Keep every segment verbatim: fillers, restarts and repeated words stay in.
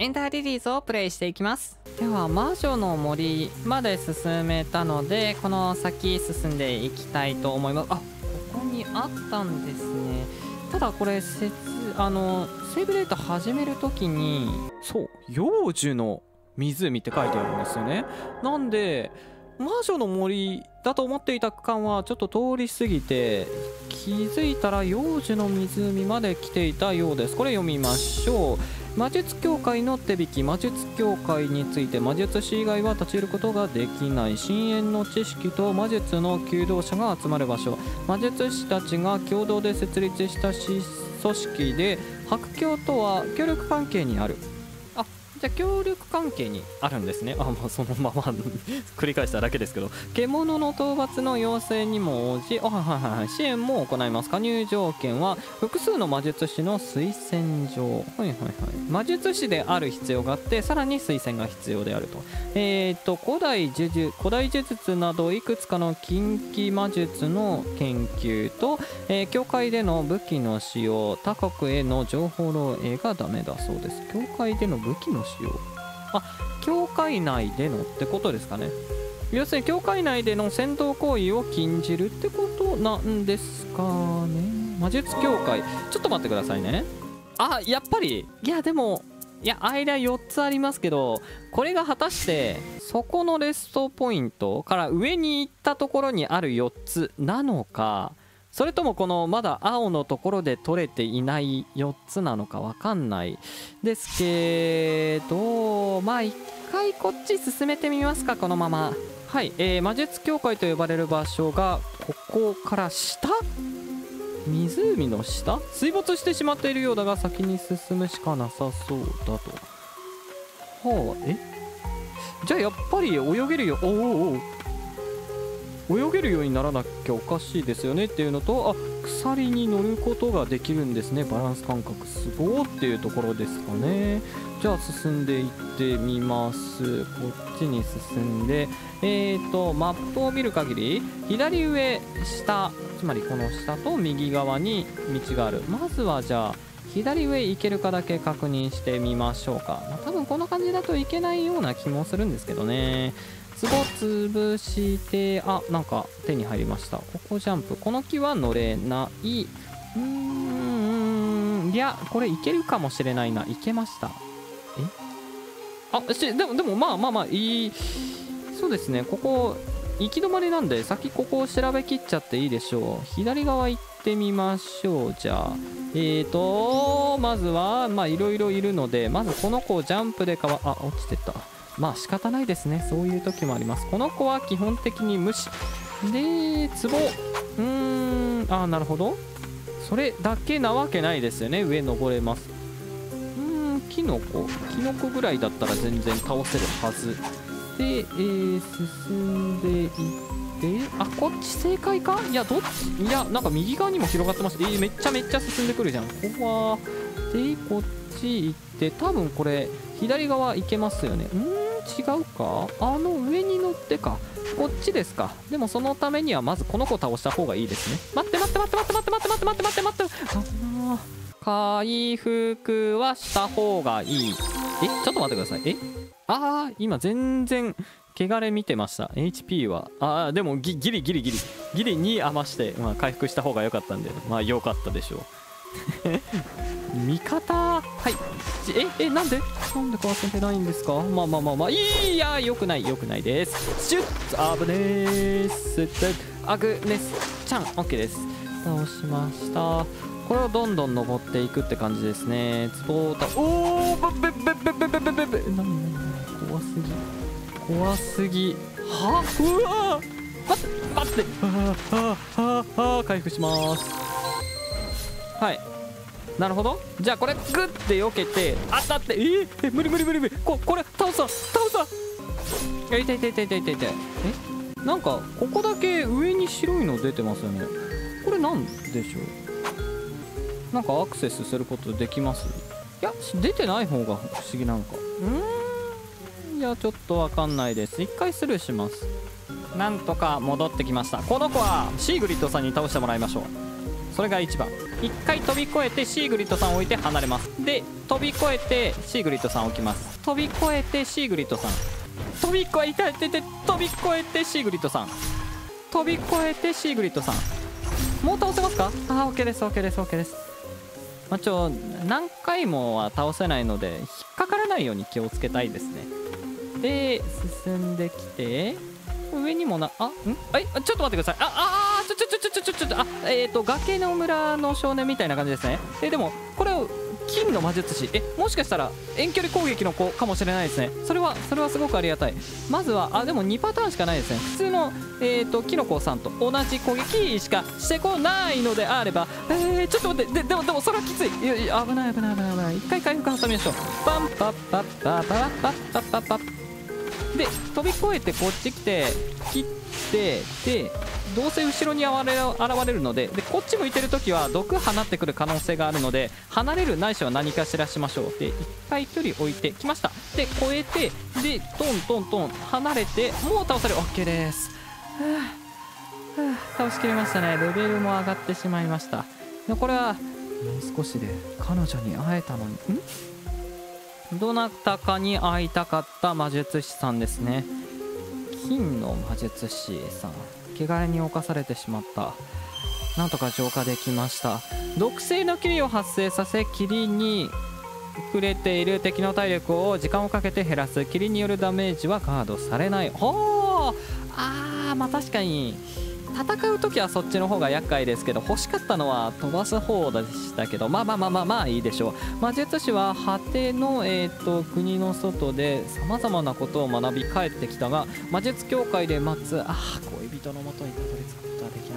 エンダーリリーズをプレイしていきます。では魔女の森まで進めたので、この先進んでいきたいと思います。あ、ここにあったんですね。ただこれ説あのセーブデータ始めるときに、そう幼樹の湖って書いてあるんですよね。なんで魔女の森だと思っていた区間はちょっと通り過ぎて、気づいたら幼樹の湖まで来ていたようです。これ読みましょう。魔術協会の手引き。魔術協会について魔術師以外は立ち入ることができない深淵の知識と魔術の求道者が集まる場所。魔術師たちが共同で設立した組織で、白鏡とは協力関係にある。あ、じゃあ協力関係にあるんですね。あ、まあそのまま繰り返しただけですけど、獣の討伐の要請にも応じ、あ、はいはいはい、支援も行います。加入条件は複数の魔術師の推薦状。はいはいはい。魔術師である必要があって、さらに推薦が必要であると。えっと古代呪術古代呪術などいくつかの近畿魔術の研究と、えー、教会での武器の使用、他国への情報漏洩がダメだそうです。教会での武器の使用、あ、教会内でのってことですかね。要するに教会内での戦闘行為を禁じるってことなんですかね。魔術協会、ちょっと待ってくださいね。あ、やっぱり、いやでも、いや間よっつありますけど、これが果たしてそこのレストポイントから上に行ったところにあるよっつなのか、それともこのまだ青のところで取れていないよっつなのかわかんないですけど、まあ一回こっち進めてみますか、このまま。はい、えー、魔術協会と呼ばれる場所がここから下、湖の下、水没してしまっているようだが先に進むしかなさそうだと。はあ、えじゃあやっぱり泳げるよ、おおお泳げるようにならなきゃおかしいですよねっていうのと、あ、鎖に乗ることができるんですね。バランス感覚すごーっていうところですかね。じゃあ進んでいってみます。こっちに進んで、えーとマップを見る限り左上下、つまりこの下と右側に道がある。まずはじゃあ左上行けるかだけ確認してみましょうか。まあ、多分この感じだといけないような気もするんですけどね。壺潰して、あ、なんか手に入りました。ここジャンプ、この木は乗れない。うーん、いやこれいけるかもしれないな。いけました。えあしでもでもまあまあまあいい。そうですね、ここ行き止まりなんで先ここを調べきっちゃっていいでしょう。左側行ってみましょう。じゃあえーとまずはまあいろいろいるので、まずこの子をジャンプでかわあ落ちてった。まあ仕方ないですね、そういう時もあります。この子は基本的に無視で、壺、うーん、ああなるほど、それだけなわけないですよね。上登れます。うーん、キノコキノコぐらいだったら全然倒せるはずで、えー、進んでいって、あ、こっち正解か。いやどっち、いやなんか右側にも広がってます。えー、めっちゃめっちゃ進んでくるじゃん。ここはでこっち行って、多分これ左側行けますよね。うーん、違うか、あの上に乗ってか、こっちですか。でもそのためにはまずこの子倒した方がいいですね。待って待って待って待って待って待って待って待って待って待って、あ回復はした方がいい。え、ちょっと待ってください。え、ああ今全然汚れ見てました。 エイチピー はああでもギギリギリギリギリに余して、まあ、回復した方が良かったんで、まあ良かったでしょう。味方、はいええなんでなんでか忘れてないんですか。まあまあまあまあいやよくないよくないです。シュッ、あぶねーす。アグネスちゃん OK です。倒しました。これをどんどん登っていくって感じですね。壺をたおーべべべべべべべべべ、なになに怖すぎ怖すぎはうわー待って待ってあああああ回復します。はい、なるほど。じゃあこれグッて避けて当たって、えー、え無理無理無理無理、ここれ倒さ倒さ、え痛い痛い痛い痛い痛い痛い。えなんかここだけ上に白いの出てますよね。これなんでしょう。なんかアクセスすることできます。いや出てない方が不思議なんか。うーん、いやちょっとわかんないです。一回スルーします。なんとか戻ってきました。この子はシーグリッドさんに倒してもらいましょう。 それが一番。一回飛び越えてシーグリッドさんを置いて離れます。で飛び越えてシーグリッドさんを置きます。飛び越えてシーグリッドさん、飛び越えててて飛び越えてシーグリッドさん、飛び越えてシーグリッドさん、もう倒せますか？あー OK です OK です OK です。まあ、ちょ何回もは倒せないので引っかからないように気をつけたいですね。で進んできて上にもなあんあいちょっと待ってください。ああーちょちょちょちょちょちょちょあえっ、ー、と崖の村の少年みたいな感じですね。えでもこれを金の魔術師、えもしかしたら遠距離攻撃の子かもしれないですね。それはそれはすごくありがたい。まずはあでもにパターンしかないですね。普通のえっ、ー、とキノコさんと同じ攻撃しかしてこないのであれば、えー、ちょっと待ってででもでもそれはきつい。いやいや危ない危ない危ない危ない。一回回復挟みましょう。パンパッパッパッパッパッパッパッパッで飛び越えてこっち来て切ってでどうせ後ろに現れる現れるのででこっち向いてる時は毒放ってくる可能性があるので離れるないしは何かしらしましょう。で一回距離置いてきました。で越えてでトントントン離れてもう倒される OK です。はあはあ、倒しきれましたね。レベルも上がってしまいました。でこれはもう少しで彼女に会えたのにんどなたかに会いたかった魔術師さんですね。金の魔術師さん、汚れに侵されてしまった。なんとか浄化できました。毒性の霧を発生させ霧に触れている敵の体力を時間をかけて減らす。霧によるダメージはガードされない。ほーあーまあ確かに戦う時はそっちの方が厄介ですけど欲しかったのは飛ばす方でしたけどまあまあまあまあまあいいでしょう。魔術師は果ての、えー、と国の外でさまざまなことを学び帰ってきたが魔術協会で待つあ恋人のもとにたどり着くことはできな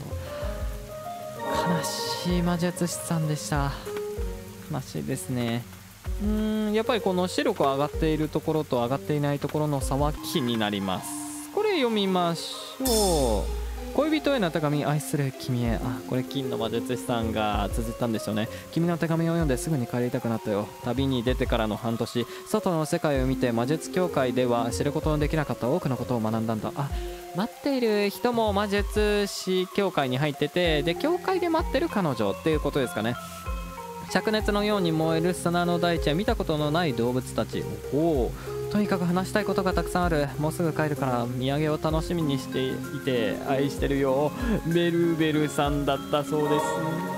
かったと。悲しい魔術師さんでした。悲しいですね。うーんやっぱりこの視力上がっているところと上がっていないところの差は気になります。これ読みましょう。恋人への手紙愛する君へ。あこれ金の魔術師さんが綴ったんでしょうね。君の手紙を読んですぐに帰りたくなったよ。旅に出てからの半年外の世界を見て魔術協会では知ることのできなかった多くのことを学んだんだ。あ待っている人も魔術師協会に入っててで協会で待ってる彼女っていうことですかね。灼熱のように燃える砂の大地や見たことのない動物たち。おおとにかく話したいことがたくさんある。もうすぐ帰るから土産を楽しみにしていて愛してるよ。ベルベルさんだったそうです。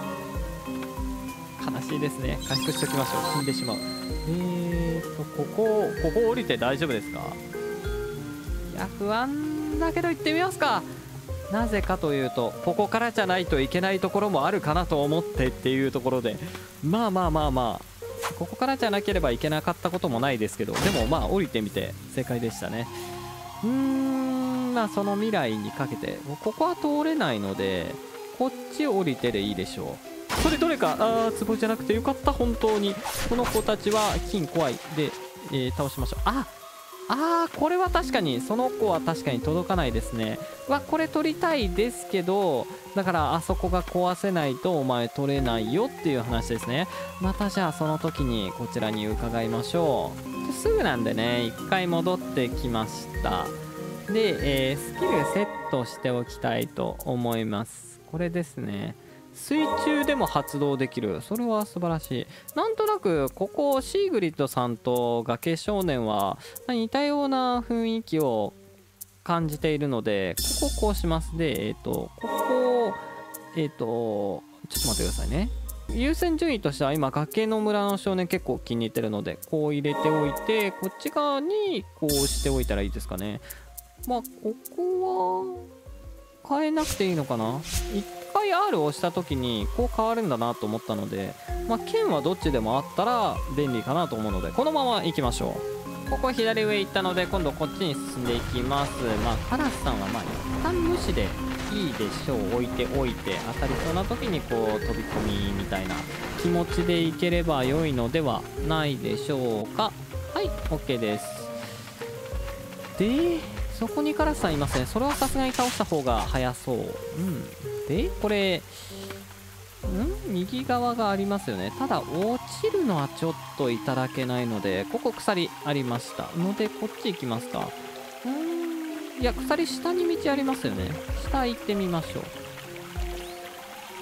悲しいですね。回復しておきましょう。死んでしまう。えーとここここ降りて大丈夫ですか？いや不安だけど行ってみますか。なぜかというとここからじゃないといけないところもあるかなと思ってっていうところでまあまあまあまあここからじゃなければいけなかったこともないですけどでもまあ降りてみて正解でしたね。うーんまあその未来にかけてここは通れないのでこっち降りてでいいでしょう。それどれかあー壺じゃなくてよかった。本当にこの子たちは金怖いで、えー、倒しましょう。ああーこれは確かにその子は確かに届かないですね。わこれ取りたいですけどだからあそこが壊せないとお前取れないよっていう話ですね。またじゃあその時にこちらに伺いましょう。すぐなんでね一回戻ってきました。で、えー、スキルセットしておきたいと思います。これですね。水中でも発動できる。それは素晴らしい。なんとなくここシーグリッドさんと崖少年は似たような雰囲気を感じているのでこここうします。でえっ、ー、とここえっ、ー、とちょっと待ってくださいね。優先順位としては今崖の村の少年結構気に入ってるのでこう入れておいてこっち側にこうしておいたらいいですかね。まあここは変えなくていいのかな。一回 アール を押した時にこう変わるんだなと思ったのでまあ剣はどっちでもあったら便利かなと思うのでこのまま行きましょう。ここ左上行ったので今度こっちに進んでいきます。まあカラスさんはまあ一旦無視でいいでしょう。置いておいて当たりそうな時にこう飛び込みみたいな気持ちでいければ良いのではないでしょうか。はい OK です。でそこにカラスさんいますね。それはさすがに倒した方が早そう。うんでこれん右側がありますよね。ただ落ちるのはちょっといただけないのでここ鎖ありましたのでこっち行きますか。うーんいや鎖下に道ありますよね。下行ってみましょ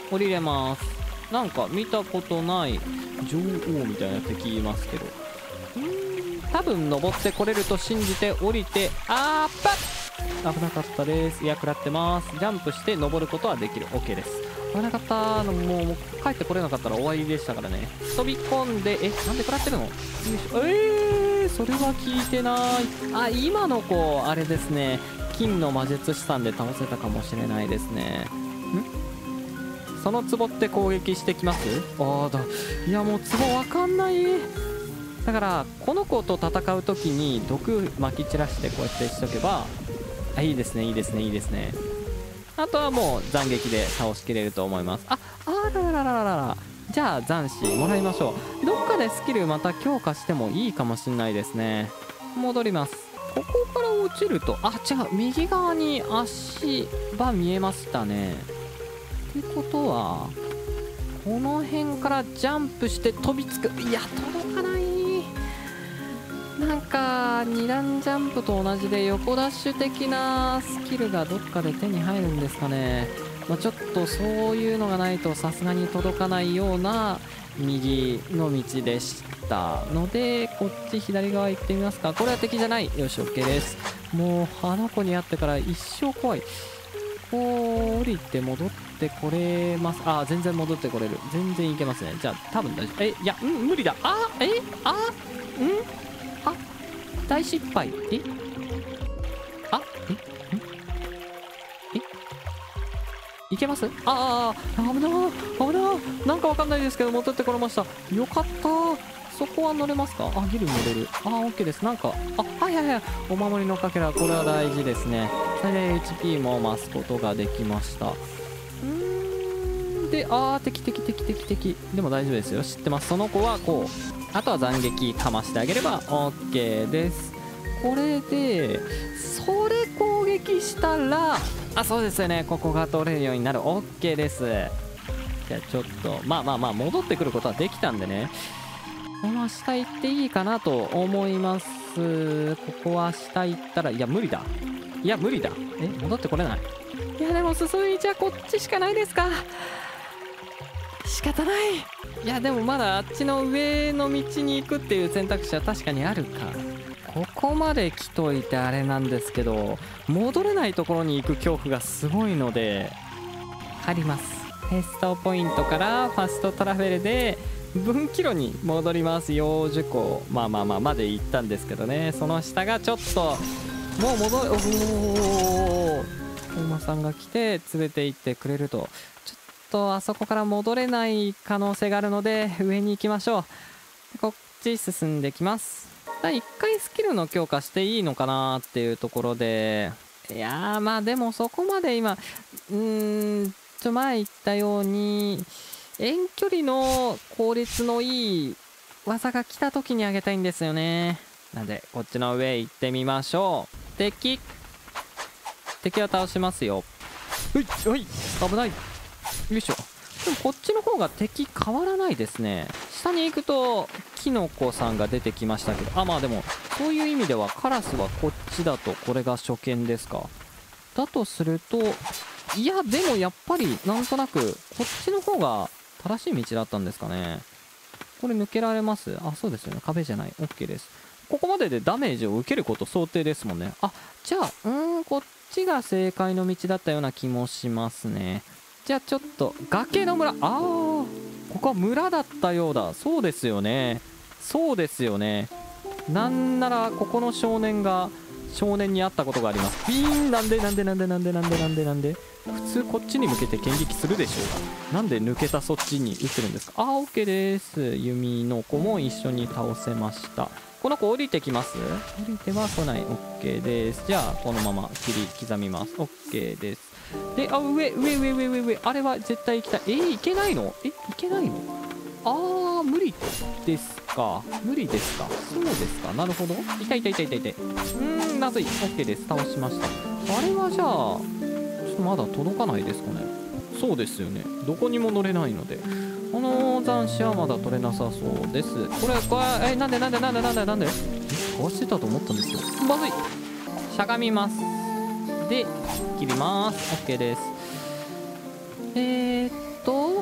降りれます。なんか見たことない女王みたいな敵いますけど、うーん多分登ってこれると信じて降りて、あーっぱっ危なかったです。いや食らってます。ジャンプして登ることはできる。 OK です。危なかったの。もうもう帰ってこれなかったら終わりでしたからね。飛び込んで、えなんで食らってるの。よいしょ。えー、それは聞いてない。あ、今の子あれですね、金の魔術師さんで倒せたかもしれないですね。んその壺って攻撃してきます。ああだ、いやもう壺わかんない。だからこの子と戦う時に毒撒き散らしてこうやってしとけば、あいいですねいいですねいいですね。あとはもう斬撃で倒しきれると思います。ああらららららら。じゃあ残死もらいましょう。どっかでスキルまた強化してもいいかもしんないですね。戻ります。ここから落ちると、あ違う、右側に足場見えましたね。ってことはこの辺からジャンプして飛びつく。いや届かない。なんかに段ジャンプと同じで横ダッシュ的なスキルがどっかで手に入るんですかね。まあ、ちょっとそういうのがないとさすがに届かないような右の道でしたので、こっち左側行ってみますか。これは敵じゃない。よし OK です。もうあの子に会ってから一生怖い。こう降りて戻ってこれます。あ全然戻ってこれる。全然いけますね。じゃあ多分大丈夫。えいやうん無理だ。あえあんあ大失敗。えあえんえいけます。ああ危な危な。なんかわかんないですけど戻ってこれました。よかった。そこは乗れますか。あギリ乗れる。あ OK です。なんかあはいはいはい、お守りのかけらこれは大事ですね。最大 エイチピー も増すことができました。うーんであー敵敵敵敵敵でも大丈夫ですよ。知ってます。その子はこうあとは斬撃かましてあげれば OK です。これでそれ攻撃したらあそうですよね、ここが取れるようになる。 OK です。じゃあちょっとまあまあまあ戻ってくることはできたんでね、この下行っていいかなと思います。ここは下行ったらいや無理だ。いや無理だ。え戻ってこれない。いやでも進みじゃこっちしかないですか。仕方ない。いやでもまだあっちの上の道に行くっていう選択肢は確かにあるか。ここまで来といてあれなんですけど、戻れないところに行く恐怖がすごいのであります。テストポイントからファストトラベルで分岐路に戻ります。幼樹湖まあまあまあまで行ったんですけどね、その下がちょっともう戻る。おおお馬さんが来て連れて行ってくれると、ちょっとあそこから戻れない可能性があるので上に行きましょう。こっち進んできます。一回スキルの強化していいのかなっていうところで、いやーまあでもそこまで今うーんちょ前言ったように遠距離の効率のいい技が来た時にあげたいんですよね。なんでこっちの上行ってみましょう。敵敵は倒しますよ。ういおい危ない。よいしょ。でもこっちの方が敵変わらないですね。下に行くとキノコさんが出てきましたけど、あまあでもそういう意味ではカラスはこっちだとこれが初見ですか。だとするといやでもやっぱりなんとなくこっちの方が正しい道だったんですかね。これ抜けられます。あそうですよね、壁じゃない。 OK です。ここまででダメージを受けること想定ですもんね。あじゃあうーんこっちが正解の道だったような気もしますね。じゃあちょっと崖の村、ああここは村だったようだ。そうですよねそうですよね。なんならここの少年が少年に会ったことがあります。ピーンなんでなんでなんでなんでなんでなんでなんで普通こっちに向けて剣撃するでしょうが、なんで抜けたそっちに撃ってるんですか。あー OK です。弓の子も一緒に倒せました。この子降りてきます。降りては来ない。 OK です。じゃあこのまま切り刻みます。 OK です。であ上上上上上上あれは絶対行きたい。えー、行けないの。え行けないの。あー無理ですか。無理ですか。そうですか。なるほど。痛い痛い痛い痛い痛い。うーんまずい。 OK です。倒しました。あれはじゃあちょっとまだ届かないですかね。そうですよね、どこにも乗れないのでこの残死はまだ取れなさそうです。これこれえなんでなんでなんでなんでなんでえかわしてたと思ったんですよ。まずい。しゃがみます。で切ります。 OK です。えー、っと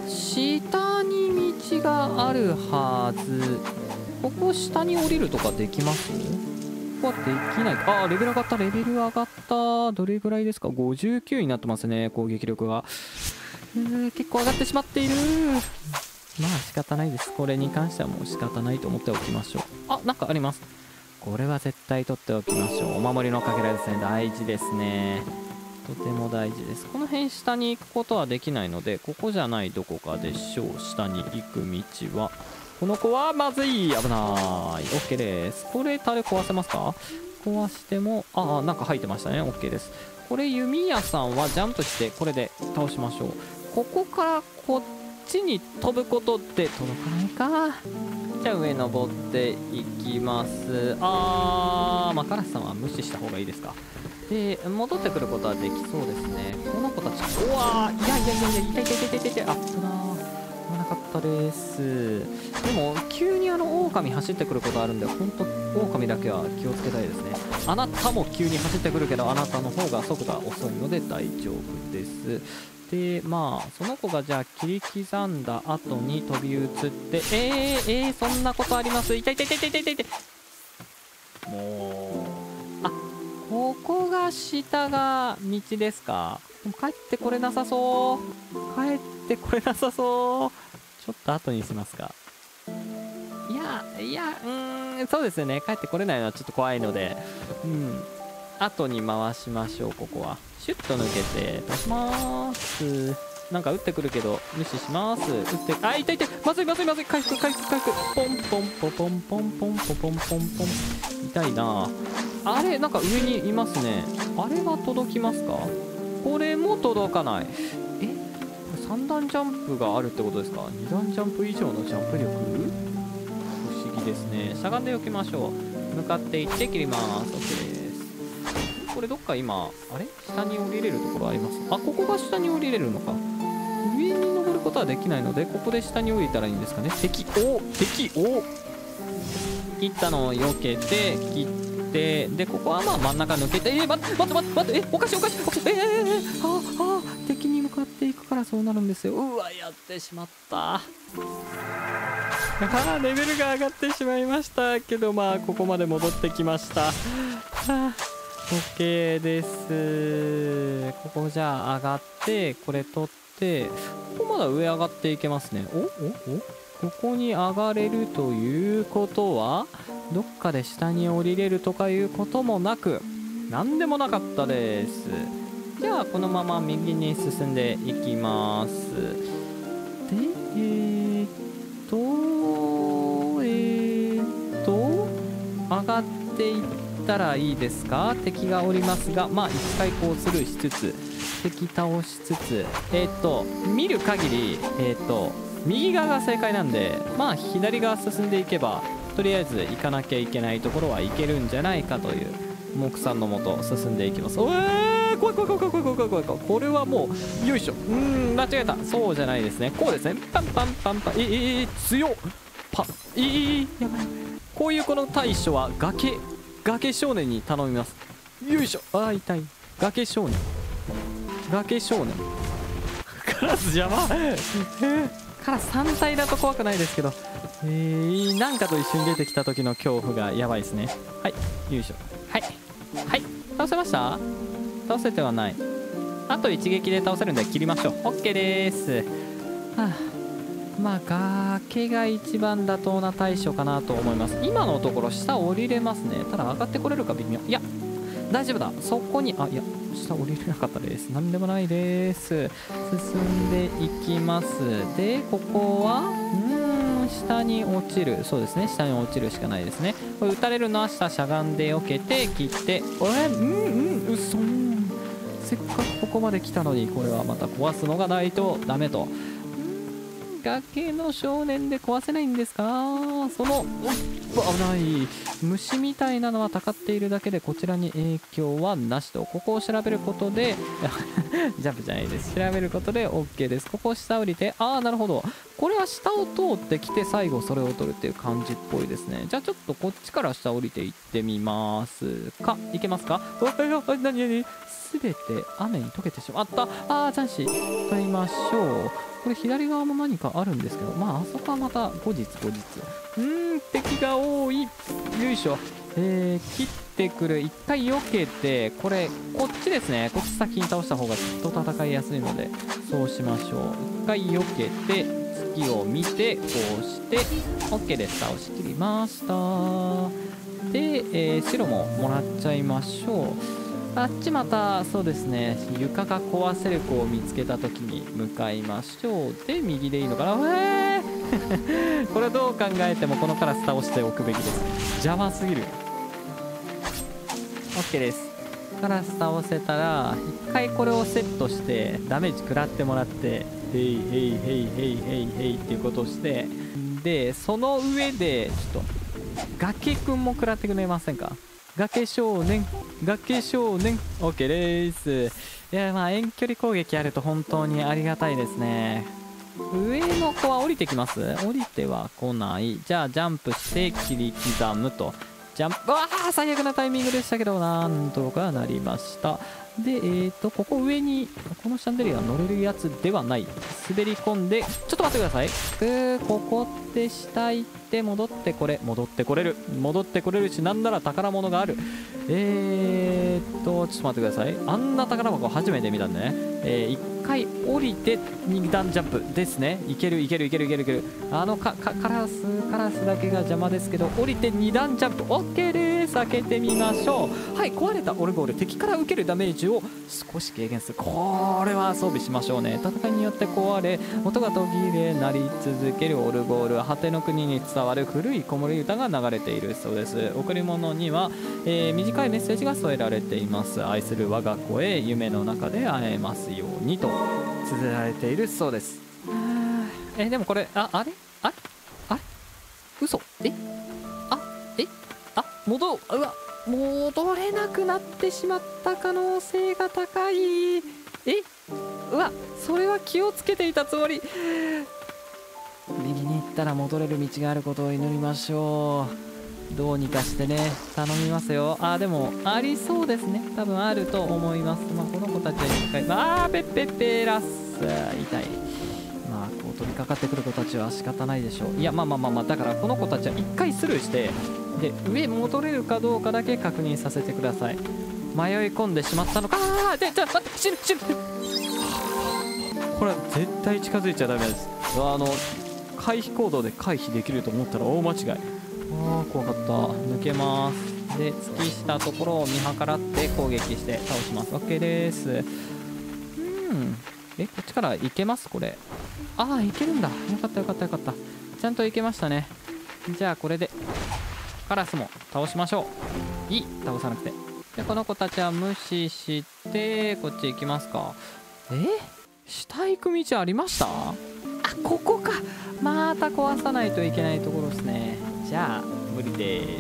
下に道があるはず。ここ下に降りるとかできます？ここはできないか。あー、レベル上がった。レベル上がった。どれぐらいですか？ごじゅうきゅうになってますね、攻撃力が。うー結構上がってしまっている。まあ仕方ないです。これに関してはもう仕方ないと思っておきましょう。あ、なんかあります。これは絶対取っておきましょう。お守りのかけらですね。大事ですね。とても大事です。この辺下に行くことはできないので、ここじゃないどこかでしょう。下に行く道は。この子はまずい。危ない。 OK です。これタレ壊せますか？壊しても、ああ、なんか入ってましたね。 OK です。これ弓矢さんはジャンプしてこれで倒しましょう。ここからこっちに飛ぶことって届かないか。じゃあ上登っていきます。あー、まあカラスさんは無視した方がいいですか。で戻ってくることはできそうですね。この子たち、うわー、いやいやいやいや、痛い痛い痛い痛い痛い、あったなー、危なかったです。でも急にあの狼走ってくることあるんで、本当狼だけは気をつけたいですね。あなたも急に走ってくるけど、あなたの方が速度は遅いので大丈夫です。でまあその子がじゃあ切り刻んだ後に飛び移って、えー、えー、そんなことあります？痛い痛い痛い痛い痛い痛い。もう、あ、ここが下が道ですか。でも帰ってこれなさそう。帰ってこれなさそう。ちょっと後にしますか。いやいや、うーん、そうですよね。帰ってこれないのはちょっと怖いので、うん後に回しましょう。ここはシュッと抜けて倒しまーす。なんか撃ってくるけど無視します。撃って、あ、痛い痛い、まずいまずいまずい、回復回復回復、ポンポンポポンポンポンポポンポンポン。痛いなあれ。なんか上にいますね。あれは届きますか？これも届かない。え、これさん段ジャンプがあるってことですか？に段ジャンプ以上のジャンプ力？不思議ですね。しゃがんでおきましょう。向かっていって切ります。 OK です。これどっか今あれ下に降りれるところあります？あ、ここが下に降りれるのか。上に登ることはできないので、ここで下に降りたらいいんですかね。敵、お敵、お切ったのを避けて切って、でここはまあ真ん中抜けて、えー、待って待って待って待って、えおかしいおかしい、えー、ああ敵に向かっていくからそうなるんですよ。うわ、やってしまった。あレベルが上がってしまいましたけど、まあここまで戻ってきました。はあOK です。ここじゃあ上がって、これ取って、ここまだ上上がっていけますね。おおおここに上がれるということは、どっかで下に降りれるとかいうこともなく、なんでもなかったです。じゃあこのまま右に進んでいきます。で、えーっと、えーっと、上がっていって、たらいいですか。敵がおりますが、まあ一回こうスルーしつつ敵倒しつつ、えっと見る限りえっと右側が正解なんで、まあ左側進んでいけばとりあえず行かなきゃいけないところは行けるんじゃないかという目算のもと進んでいきます。おえー、怖い怖い怖い怖い怖い怖い怖い怖い。これはもうよいしょ、うーん間違えた。そうじゃないですね。こうですね。パンパンパンパン、えー、えー、強っパえー、やばい。こういうこの対処は崖崖少年に頼みます。よいしょ。あー痛い。崖少年崖少年カラス邪魔カラス単体だと怖くないですけど、えー、なんかと一緒に出てきた時の恐怖がやばいですね。はいよいしょ。はいはい倒せました。倒せてはない。あと一撃で倒せるんで切りましょう。 OK です。はあまあ崖が一番妥当な対処かなと思います。今のところ下降りれますね。ただ上がってこれるか微妙。いや大丈夫だ。そこに、あいや下降りれなかったです。なんでもないです。進んでいきます。でここはうーん下に落ちる。そうですね、下に落ちるしかないですね。これ撃たれるのは下しゃがんで避けて切って、えうんうんうそんせっかくここまで来たのに、これはまた壊すのがないとダメと。崖の少年で壊せないんですか。その危ない虫みたいなのはたかっているだけでこちらに影響はなしと。ここを調べることでジャンプじゃないです。調べることで OK です。ここを下降りて、ああなるほど、これは下を通ってきて最後それを取るっていう感じっぽいですね。じゃあちょっとこっちから下降りていってみますか。いけますか。あ何何すべて雨に溶けてしまった。あー、残死取りましょう。 これ左側も何かあるんですけど、まああそこはまた後日後日。うーん、敵が多い。よいしょ。えー、切ってくる。一回避けて、これこっちですね。こっち先に倒した方がずっと戦いやすいので、そうしましょう。一回避けて月を見てこうして OK です。倒しきりました。で、えー、白ももらっちゃいましょう。あっちまたそうですね、床が壊せる子を見つけた時に向かいましょう。で右でいいのかな。えーこれどう考えてもこのカラス倒しておくべきです。邪魔すぎる。 OK です。カラス倒せたら一回これをセットしてダメージ食らってもらって、ヘイヘイヘイヘイヘイヘイっていうことをして、でその上でちょっと崖くんも食らってくれませんか。崖少年崖少年 OK です。いや、まあ遠距離攻撃あると本当にありがたいですね。上の子は降りてきます？降りては来ない。じゃあジャンプして切り刻むと。ジャンプ、わあ最悪なタイミングでしたけどなんとかなりました。でえーとここ上にこのシャンデリア乗れるやつではない。滑り込んでちょっと待ってください。うーここって下行って戻ってこれ戻ってこれる戻ってこれるし、なんなら宝物がある。えーっとちょっと待ってください。あんな宝箱初めて見たんでね。えー、いっかい降りてに段ジャンプですね。いけるいけるいけるいけるいける。あのかかカラスカラスだけが邪魔ですけど、降りてに段ジャンプ OK です。開けてみましょう。はい、壊れたオルゴール、敵から受けるダメージを少し軽減する。これは装備しましょうね。戦いによって壊れ音が途切れ鳴り続けるオルゴールは果ての国に伝わる古い子守歌が流れているそうです。贈り物には、えー、短いメッセージが添えられています。愛する我が子へ夢の中で会えますようにと綴られているそうです。えでもこれああれあれあれ嘘えあえあ戻うわ戻れなくなってしまった可能性が高い。えうわそれは気をつけていたつもり。右に行ったら戻れる道があることを祈りましょう。どうにかしてね頼みますよ。あでもありそうですね。多分あると思います。まあこの子たちは一回あーペッペッペラス痛い。まあこう飛びかかってくる子たちは仕方ないでしょう。いやまあまあまあまあだからこの子たちは一回スルーしてで上戻れるかどうかだけ確認させてください。迷い込んでしまったのか。あーでちょ待って死ぬ死ぬ。これは絶対近づいちゃダメです。あの回避行動で回避できると思ったら大間違い。あー怖かった。抜けます。で突きしたところを見計らって攻撃して倒します。 OK です。うんえこっちから行けますこれ。ああ行けるんだ。よかったよかったよかった。ちゃんと行けましたね。じゃあこれでカラスも倒しましょう。いい倒さなくて。でこの子たちは無視してこっち行きますか。え下行く道ありました？あここか。また壊さないといけないところですね。じゃあ無理です。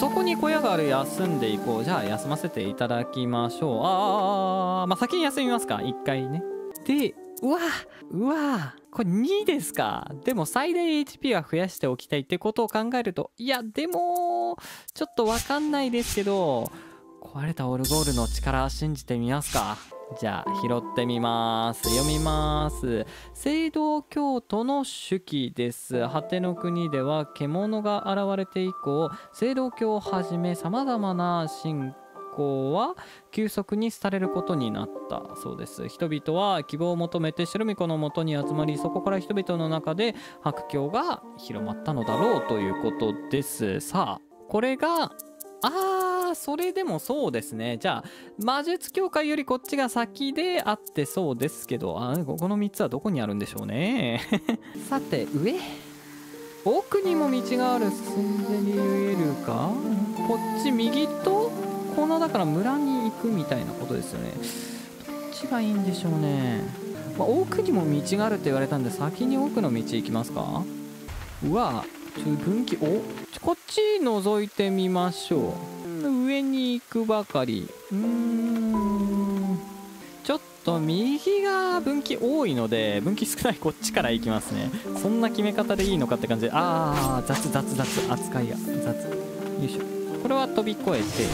そこに小屋がある。休んでいこう。じゃあ休ませていただきましょう。ああまあ先に休みますか一回ね。でうわうわこれにですか。でも最大 エイチピー は増やしておきたいってことを考えると、いやでもちょっとわかんないですけど、壊れたオルゴールの力信じてみますか。じゃあ拾ってみます。読みます。聖堂教徒の手記です。果ての国では獣が現れて以降、聖堂教をはじめさまざまな信仰は急速に廃れることになったそうです。人々は希望を求めて白巫女のもとに集まり、そこから人々の中で白教が広まったのだろうということです。さあこれがあーそれでもそうですね。じゃあ魔術協会よりこっちが先であってそうですけど、あここのみっつはどこにあるんでしょうねさて上奥にも道がある。進んでみえるか。こっち右とこのだから村に行くみたいなことですよね。どっちがいいんでしょうね。まあ、奥にも道があるって言われたんで先に奥の道行きますか。うわちょ分岐おちょこっち覗いてみましょう。上に行くばかり。うーんちょっと右が分岐多いので分岐少ないこっちから行きますね。そんな決め方でいいのかって感じで。あー雑雑雑扱いが雑。よいしょ。これは飛び越えて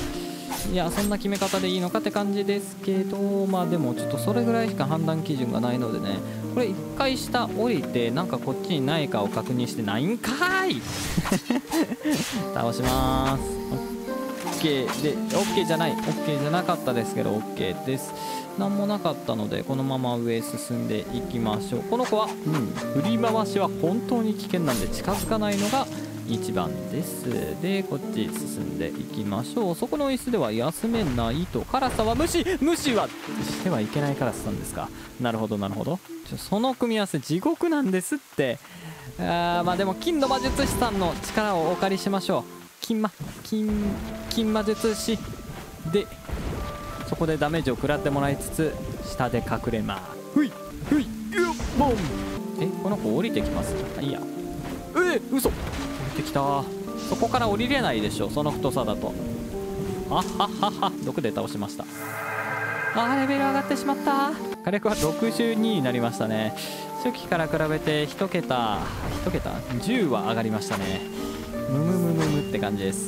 いやそんな決め方でいいのかって感じですけど、まあでもちょっとそれぐらいしか判断基準がないのでね、これ一回下降りてなんかこっちにないかを確認してないんかーい倒します。 OK で OK じゃない OK じゃなかったですけど OK です。何もなかったのでこのまま上進んでいきましょう。この子は、うん、振り回しは本当に危険なんで近づかないのが一番です。でこっち進んでいきましょう。そこの椅子では休めないと。辛さは無視無視はしてはいけない辛さなんですか。なるほどなるほど。ちょその組み合わせ地獄なんですって。あーまあでも金の魔術師さんの力をお借りしましょう。金魔金金魔術師でそこでダメージを食らってもらいつつ下で隠れます。ふいふいボン。えこの子降りてきます。いいやえー、嘘降りてきた。そこから降りれないでしょその太さだと。あはははろくで倒しました。あーレベル上がってしまった。火力はろくじゅうにになりましたね。初期から比べていち桁いち桁じゅうは上がりましたね。ムムムムムって感じです。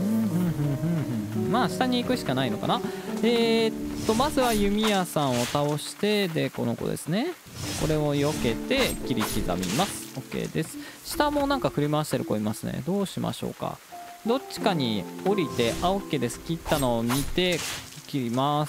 まあ下に行くしかないのかな。えー、っとまずは弓矢さんを倒してでこの子ですね、これを避けて切り刻みます。 OK です。下もなんか振り回してる子いますね。どうしましょうか。どっちかに降りてあ OK です。切ったのを見て切ります。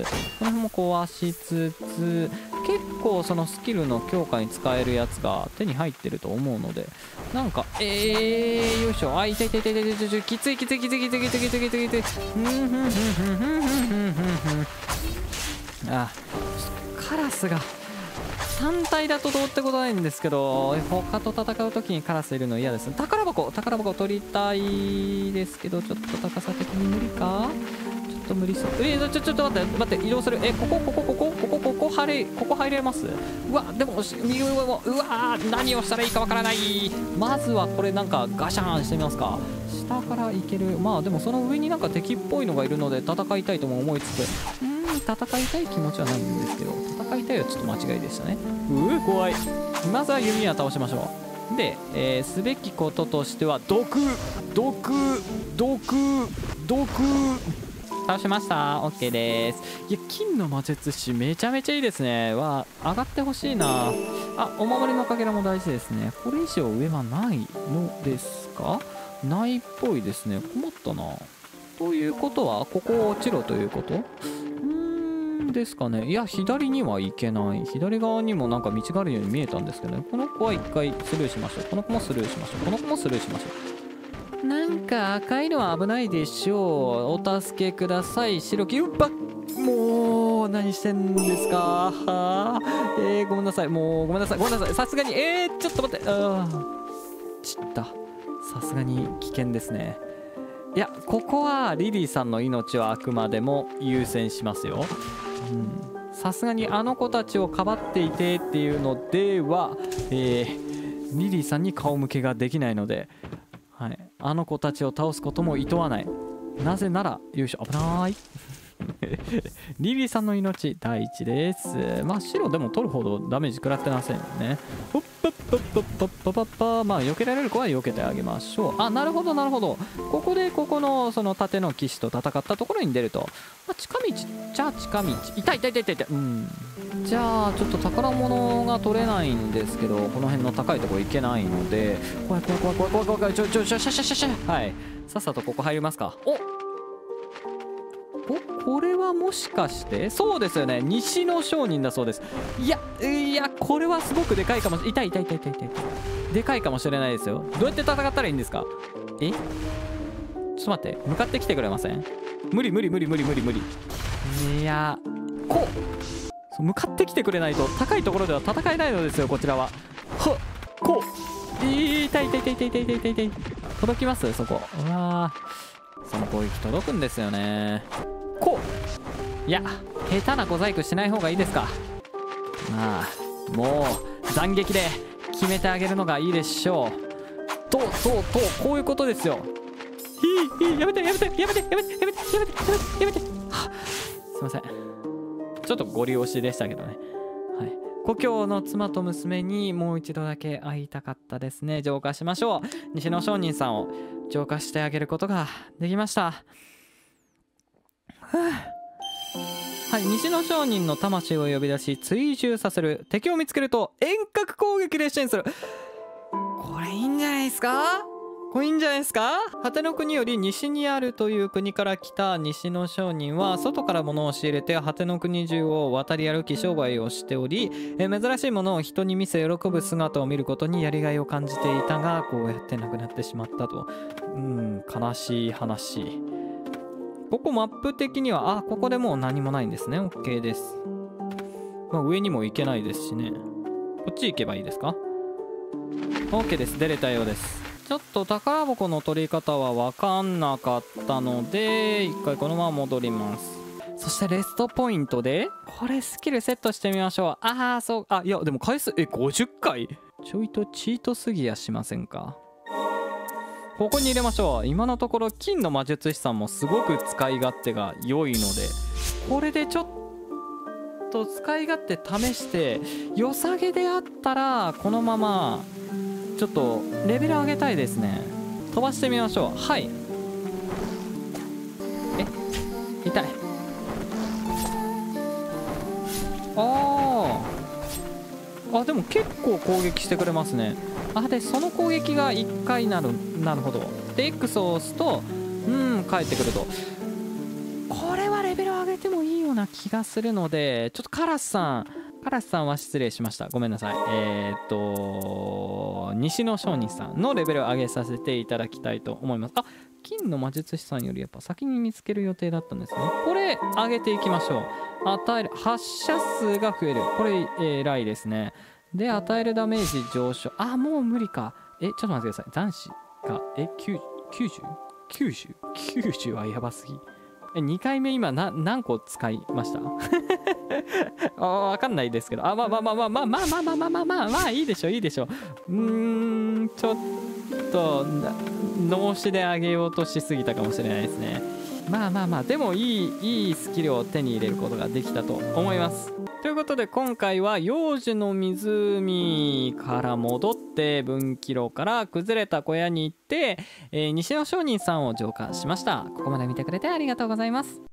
この辺も壊しつつ結構そのスキルの強化に使えるやつが手に入ってると思うのでなんかえーよいしょ。あ痛い痛い痛い痛い痛いきついきついきついきついきついきついきついきついふんふんふんふんふんふんふんふん。あカラスが単体だとどうってことないんですけど他と戦う時にカラスいるの嫌です。宝箱宝箱取りたいですけどちょっと高さ的に無理か。ちょっと無理そう。えー、ちょちょっと待って待って移動する。えここここここここここ入れここ入れます。うわでも右上もうわ何をしたらいいかわからない。まずはこれなんかガシャンしてみますか。下からいける。まあでもその上になんか敵っぽいのがいるので戦いたいとも思いつつうーん戦いたい気持ちはないんですけど戦いたいはちょっと間違いでしたね。うー怖い。まずは弓矢倒しましょう。で、えー、すべきこととしては毒毒毒毒倒しました。 OK です。いや金の魔術師めちゃめちゃいいですね。は上がってほしいなあ。お守りのかけらも大事ですね。これ以上上はないのですか。ないっぽいですね。困ったな。ということはここを落ちろということうーんですかね。いや左には行けない。左側にもなんか道があるように見えたんですけどね。この子は一回スルーしましょう。この子もスルーしましょう。この子もスルーしましょう。なんか赤いのは危ないでしょう。お助けください。白木うっばもう何してんですか。はあ、えー、ごめんなさい。もうごめんなさいごめんなさい。さすがにえー、ちょっと待って。あちったさすがに危険ですね。いやここはリリーさんの命はあくまでも優先しますよ。さすがにあの子たちをかばっていてっていうのでは、えー、リリーさんに顔向けができないので、はい、あの子たちを倒すことも厭わない。なぜならよいしょ危ないリリーさんの命第一です。まあ白でも取るほどダメージ食らってませんよね。ほっぱっぱっぱっぱっぱっぱっぱ。まあ避けられる子は避けてあげましょう。あなるほどなるほど。ここでここのその盾の騎士と戦ったところに出ると、まあ、近道じゃあ近道痛い痛い痛い痛い痛い。うんじゃあちょっと宝物が取れないんですけどこの辺の高いところ行けないので怖い怖い怖い怖い怖い怖いちょちょちょシャシャシャシャはいさっさとここ入りますか。おおこれはもしかしてそうですよね西の商人だそうです。いやいやこれはすごくでかいかもしれない。痛い痛い痛い痛い痛いでかいかもしれないですよ。どうやって戦ったらいいんですか。えちょっと待って向かってきてくれません。無理無理無理無理無理無理。いやこうそう向かってきてくれないと高いところでは戦えないのですよこちらは。はっこう痛い痛い痛い痛い痛い痛い痛い痛い届きますそこ。うわその攻撃届くんですよね。こういや下手な小細工しない方がいいですか。まあもう斬撃で決めてあげるのがいいでしょう。とととこういうことですよ。ひいひいやめてやめてやめてやめてやめてやめてやめてやめてはすいませんちょっとご利用しでしたけどね。はい、故郷の妻と娘にもう一度だけ会いたかったですね。浄化しましょう。西野商人さんを浄化してあげることができました。 はい、西の商人の魂を呼び出し追従させる。敵を見つけると遠隔攻撃で支援する。これいいんじゃないですか。これいいんじゃないですか。果ての国より西にあるという国から来た西の商人は外から物を仕入れて果ての国中を渡り歩き商売をしており、え珍しいものを人に見せ喜ぶ姿を見ることにやりがいを感じていたが、こうやって亡くなってしまったと。うん、悲しい話。ここマップ的には、あ、ここでもう何もないんですね。 OK です。まあ、上にも行けないですしね。こっち行けばいいですか。 OK です。出れたようです。ちょっと宝箱の取り方は分かんなかったので一回このまま戻ります。そしてレストポイントでこれスキルセットしてみましょう。ああそうあいやでも回数えごじゅっかいちょいとチートすぎやしませんか。ここに入れましょう。今のところ金の魔術師さんもすごく使い勝手が良いので、これでちょっと使い勝手試して良さげであったらこのままちょっとレベル上げたいですね。飛ばしてみましょう。はい。え痛い。あーあでも結構攻撃してくれますね。あでその攻撃がいっかいなる。なるほど。で X を押すとうん帰ってくると。これはレベル上げてもいいような気がするので、ちょっとカラスさんカラスさんは失礼しました。ごめんなさい。えー、っと西の商人さんのレベルを上げさせていただきたいと思います。あ、金の魔術師さんよりやっぱ先に見つける予定だったんですね。これ上げていきましょう。与える発射数が増える。これ、えー、偉いですね。で与えるダメージ上昇。あ、もう無理か。えちょっと待ってください。残死がえ きゅうじゅう きゅうじゅう きゅうじゅう きゅうじゅうはやばすぎ。えにかいめ今な何個使いましたあわかんないですけど、あまあまあまあまあまあまあまあまあまあまあまあまあいいでしょいいでしょう。うーんちょっと脳死で上げようとしすぎたかもしれないですね。まあまあまあでもいいいいスキルを手に入れることができたと思います。ということで今回は幼児の湖から戻って分岐路から崩れた小屋に行って、えー、西の商人さんを浄化しました。ここまで見てくれてありがとうございます。